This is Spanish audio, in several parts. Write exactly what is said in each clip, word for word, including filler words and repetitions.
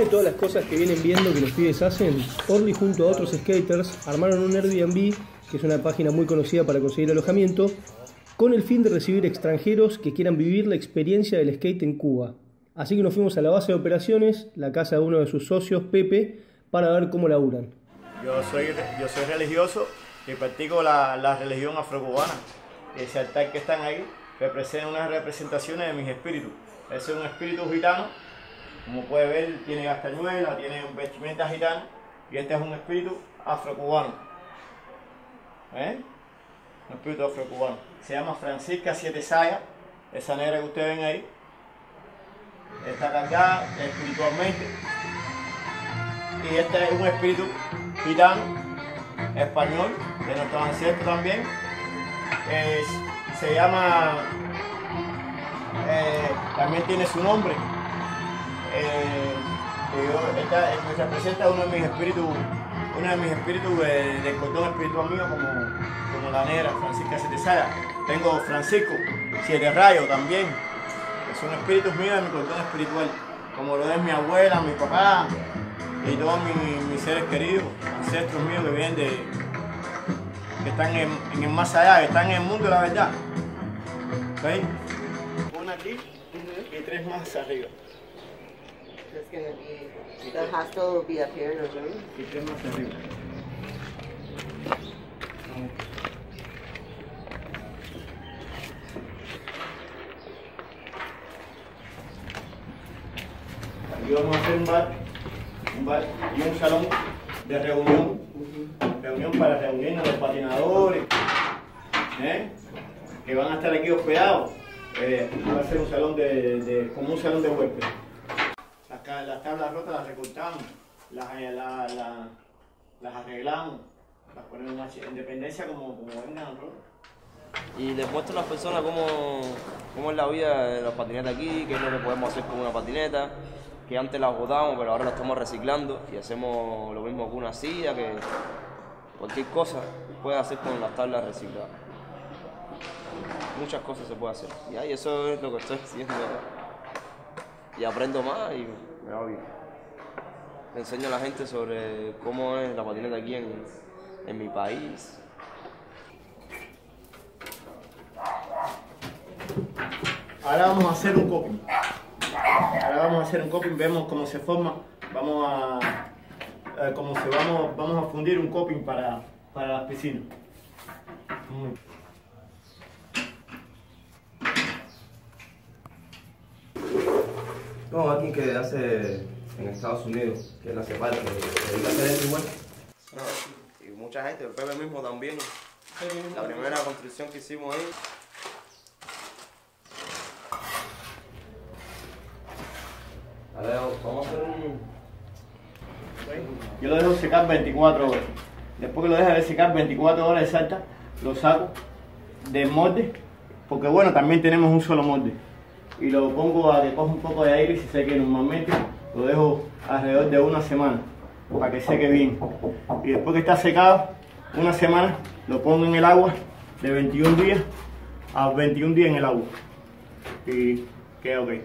todas las cosas que vienen viendo que los pibes hacen, Orly junto a otros skaters armaron un Airbnb, que es una página muy conocida para conseguir alojamiento, con el fin de recibir extranjeros que quieran vivir la experiencia del skate en Cuba. Así que nos fuimos a la base de operaciones, la casa de uno de sus socios, Pepe, para ver cómo laburan. Yo soy, yo soy religioso y practico la, la religión afrocubana. Ese altar que están ahí representa unas representaciones de mis espíritus. Ese es un espíritu gitano, como puede ver, tiene castañuela, tiene vestimenta gitana, y este es un espíritu afrocubano. ¿Eh? Un espíritu afrocubano. Se llama Francisca Siete Sayas, esa negra que ustedes ven ahí. Está cargada espiritualmente. Y este es un espíritu gitano, español, de nuestros ancestros también. Es, se llama, eh, también tiene su nombre. Eh, yo, esta, me representa uno de mis espíritus, uno de mis espíritus eh, del cordón espiritual mío, como, como la negra, Francisca Siete Sayas. Tengo Francisco, Siete Rayos también, que son espíritus míos de mi cordón espiritual, como lo es mi abuela, mi papá y todos mis, mis seres queridos, ancestros míos que vienen de, que están en, en el más allá, que están en el mundo de la verdad. ¿Veis? Una aquí y tres más arriba. It's gonna be, the hostel will be up here in a room. Y tres más arriba. Aquí vamos a hacer un bar, un bar y un salón de reunión, reunión para reunirnos los patinadores, ¿eh? Que van a estar aquí hospedados. Eh, va a ser un salón de, de, como un salón de huésped. Las, las tablas rotas las recortamos, las, la, la, las arreglamos, las ponemos en independencia como, como vengan rotas. Y les muestro a las personas cómo, cómo es la vida de las patinetas aquí, qué es lo que podemos hacer con una patineta, que antes las botábamos pero ahora las estamos reciclando y hacemos lo mismo con una silla, que cualquier cosa puede hacer con las tablas recicladas. Muchas cosas se puede hacer y ahí eso es lo que estoy haciendo y aprendo más y me va bien. Le enseño a la gente sobre cómo es la patineta aquí en, en mi país. Ahora vamos a hacer un coping. Ahora vamos a hacer un coping, vemos cómo se forma. Vamos a, a cómo se vamos, vamos a fundir un coping para, para las piscinas. Mm. No, aquí que hace en Estados Unidos, que él hace parte, que dedica a hacer eso igual. No, y mucha gente, el Pepe mismo también. La primera construcción que hicimos ahí. A ver, vamos a hacer un... Yo lo dejo secar veinticuatro horas. Después que lo deja de secar veinticuatro horas exactas, lo saco del molde, porque bueno, también tenemos un solo molde. Y lo pongo a que coja un poco de aire y se seque. Normalmente lo dejo alrededor de una semana para que seque bien. Y después que está secado, una semana, lo pongo en el agua de veintiún días a veintiún días en el agua. Y queda ok. Es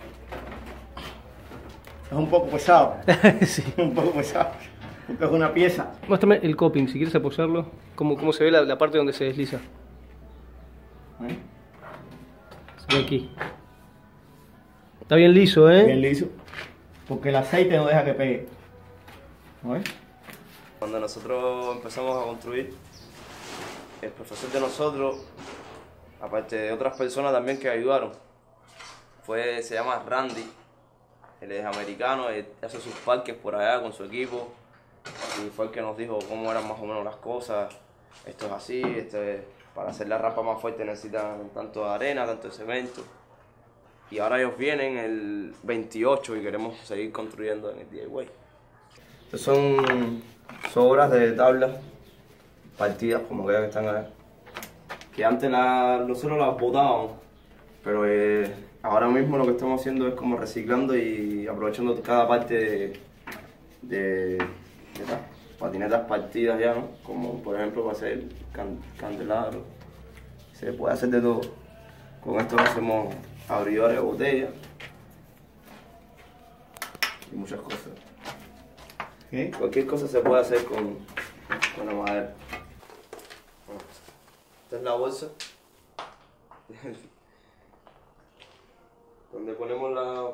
un poco pesado. Sí. Un poco pesado. Porque es una pieza. Muéstrame el coping, si quieres apoyarlo. Cómo, cómo se ve la, la parte donde se desliza. ¿Eh? Se ve aquí. Está bien liso, ¿eh? Bien liso. Porque el aceite no deja que pegue. ¿No? Cuando nosotros empezamos a construir, el profesor de nosotros, aparte de otras personas también que ayudaron, fue, se llama Randy. Él es americano, él hace sus parques por allá con su equipo y fue el que nos dijo cómo eran más o menos las cosas. Esto es así, esto es, para hacer la rampa más fuerte necesitan tanto de arena, tanto de cemento. Y ahora ellos vienen el veintiocho y queremos seguir construyendo en el D I Y. Estos son sobras de tablas partidas, como que están ahí. Que antes la, nosotros las botábamos, pero eh, ahora mismo lo que estamos haciendo es como reciclando y aprovechando cada parte de, de, de las patinetas partidas ya, ¿no? Como por ejemplo para hacer can, candelabros. Se puede hacer de todo. Con esto hacemos abridores de botella. y muchas cosas. ¿Qué? Cualquier cosa se puede hacer con, con la madera. Bueno, esta es la bolsa donde ponemos la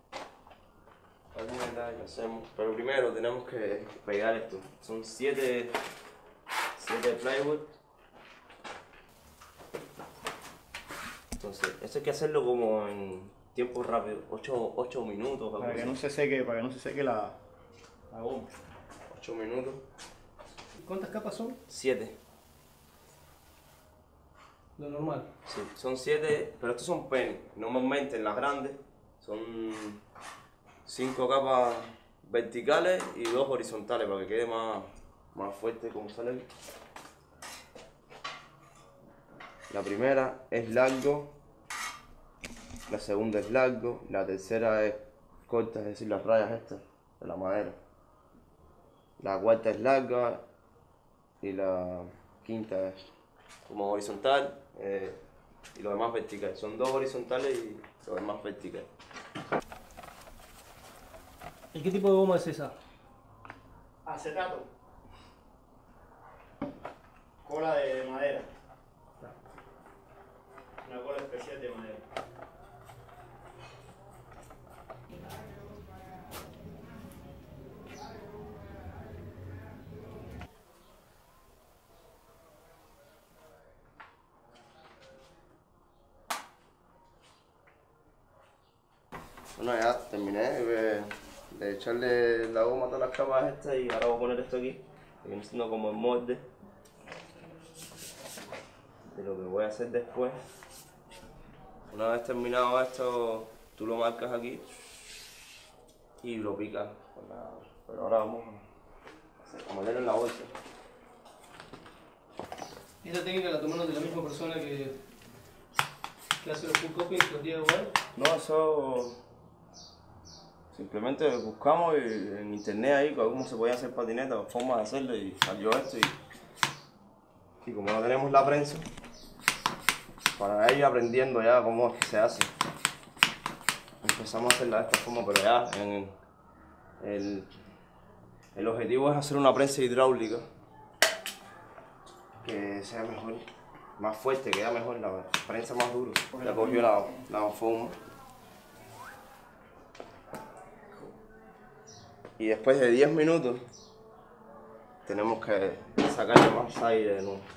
palmera y hacemos. Pero primero tenemos que pegar esto. Son siete, siete plywood. Entonces, esto hay que hacerlo como en tiempo rápido, ocho minutos. Para que no se seque, para que no se seque la, la goma. ocho minutos. ¿Cuántas capas son? siete. Lo normal. Sí, son siete, pero estos son penny. Normalmente en las grandes son cinco capas verticales y dos horizontales para que quede más, más fuerte como sale. La primera es largo, la segunda es largo, la tercera es corta, es decir, las rayas estas de la madera. La cuarta es larga y la quinta es como horizontal eh, y lo demás vertical. Son dos horizontales y lo demás vertical. ¿Y qué tipo de goma es esa? Acetato. Cola de madera. Una cola especial de madera. Bueno, ya terminé de, de echarle la goma a todas las capas estas y ahora voy a poner esto aquí, que viene siendo como el molde de lo que voy a hacer después. Una vez terminado esto, tú lo marcas aquí y lo picas con la... Pero ahora vamos a, hacer, a meterlo en la bolsa. ¿Esta técnica la tomaron de la misma persona que, que hace los full copies los días de igual? No, eso... Simplemente buscamos en internet ahí cómo se podía hacer patineta, formas de hacerlo y salió esto y, y como no tenemos la prensa, para ir aprendiendo ya cómo es que se hace. Empezamos a hacerla de esta forma, pero ya en el, el objetivo es hacer una prensa hidráulica que sea mejor, más fuerte, que sea mejor, la prensa más dura. Ya cogió la, la forma. Y después de diez minutos tenemos que sacarle más aire de nuevo.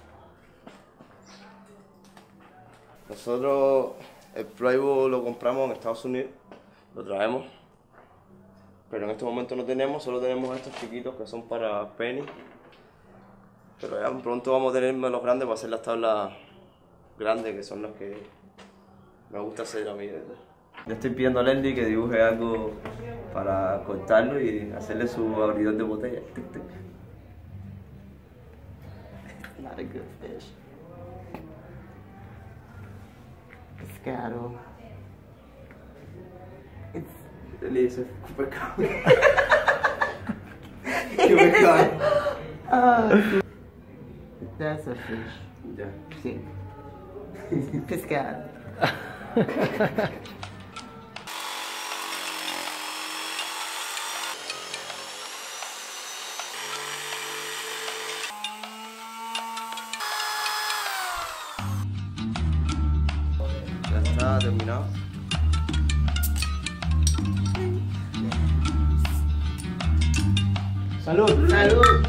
Nosotros el plywood lo compramos en Estados Unidos, lo traemos, pero en este momento no tenemos, solo tenemos estos chiquitos que son para penny. Pero ya pronto vamos a tener los grandes para hacer las tablas grandes, que son las que me gusta hacer a mí. Le estoy pidiendo a Leslie que dibuje algo para cortarlo y hacerle su abridor de botella. Not a good fish. Pescado. It's Leslie dice, ¿qué pescado? ¿Qué pescado? uh, that's a fish. Ya. Sí. Pescado. Ya está terminado. ¡Salud! Salud.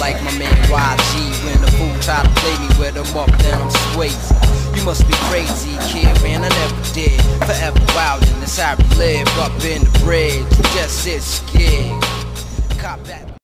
like my man Y G. When the fool try to play me with him up, then I'm Swayze. You must be crazy, kid, man, I never did. Forever wild in this how we live up in the bridge. You just sit scared. Cop that.